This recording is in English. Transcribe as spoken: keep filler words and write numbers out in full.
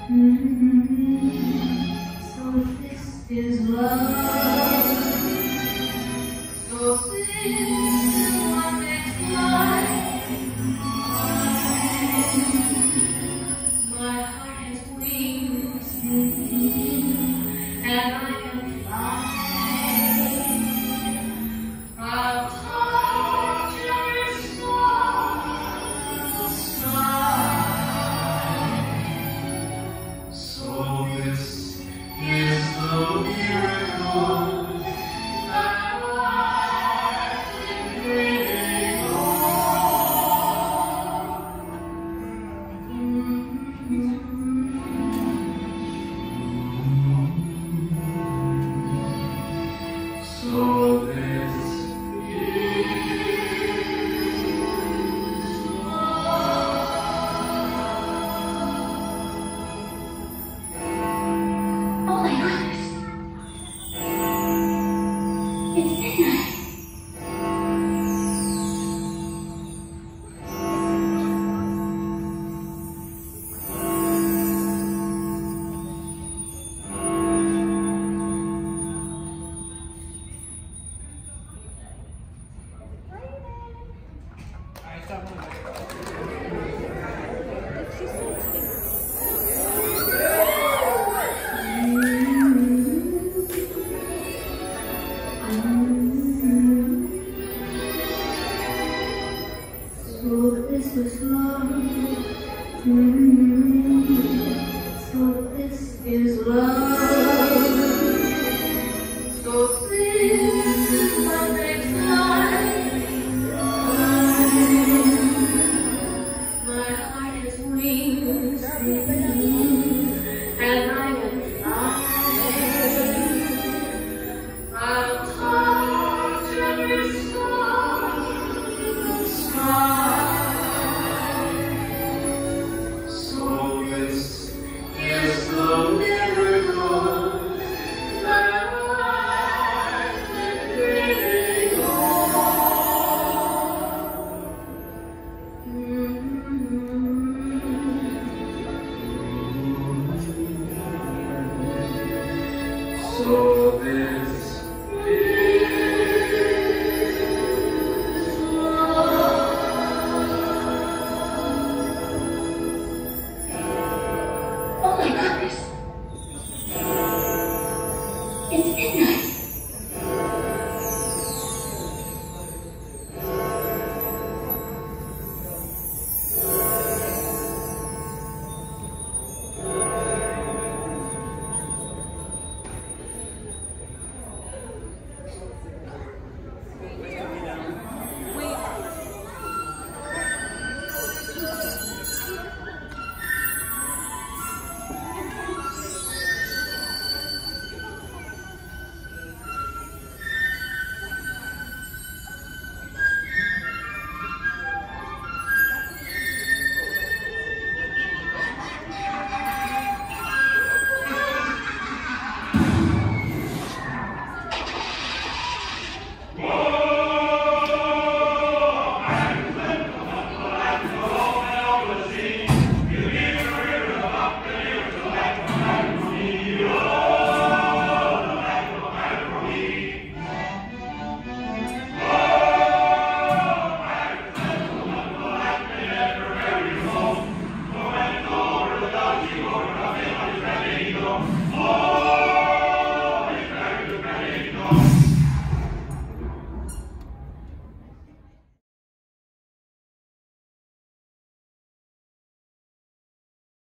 So this is love. So this is what makes life mine. My heart has wings, and I can fly. I'll touch every star. So this is the miracle that I've been dreaming of. So this So this is love. Mm-hmm. So this is love. So this is what makes life mine. My heart has wings, and I can fly. I'll touch every star. So this is the miracle that I've been dreaming of. Mm-hmm. So this